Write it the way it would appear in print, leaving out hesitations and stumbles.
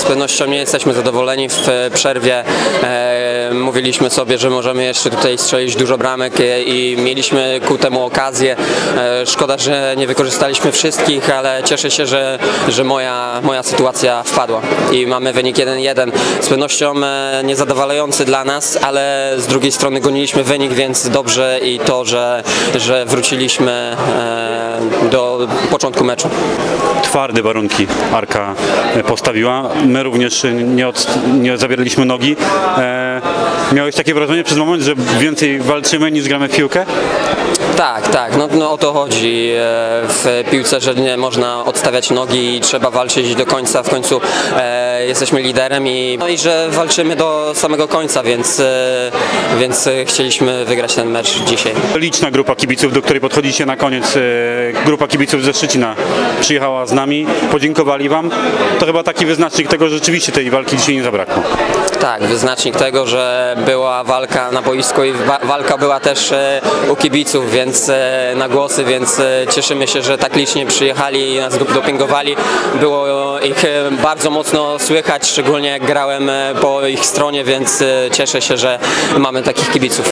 pewnością nie jesteśmy zadowoleni. W przerwie mówiliśmy sobie, że możemy jeszcze tutaj strzelić dużo bramek i mieliśmy ku temu okazję. Szkoda, że nie wykorzystaliśmy wszystkich, ale cieszę się, że moja sytuacja wpadła i mamy wynik 1-1. Z pewnością niezadowalający dla nas, ale z drugiej strony goniliśmy wynik, więc dobrze i to, że wróciliśmy do początku meczu. Twarde warunki Arka postawiła. My również nie zabieraliśmy nogi. Miałeś takie wrażenie przez moment, że więcej walczymy niż gramy w piłkę? Tak, no o to chodzi w piłce, że nie można odstawiać nogi i trzeba walczyć do końca. W końcu jesteśmy liderem i że walczymy do samego końca, więc chcieliśmy wygrać ten mecz dzisiaj. Liczna grupa kibiców, do której podchodzicie na koniec. Grupa kibiców ze Szczecina przyjechała z nami, podziękowali wam. To chyba taki wyznacznik tego, że rzeczywiście tej walki dzisiaj nie zabrakło. Tak, wyznacznik tego, że była walka na boisku i walka była też u kibiców, więc na głosy, więc cieszymy się, że tak licznie przyjechali i nas dopingowali. Było ich bardzo mocno słychać, szczególnie jak grałem po ich stronie, więc cieszę się, że mamy takich kibiców.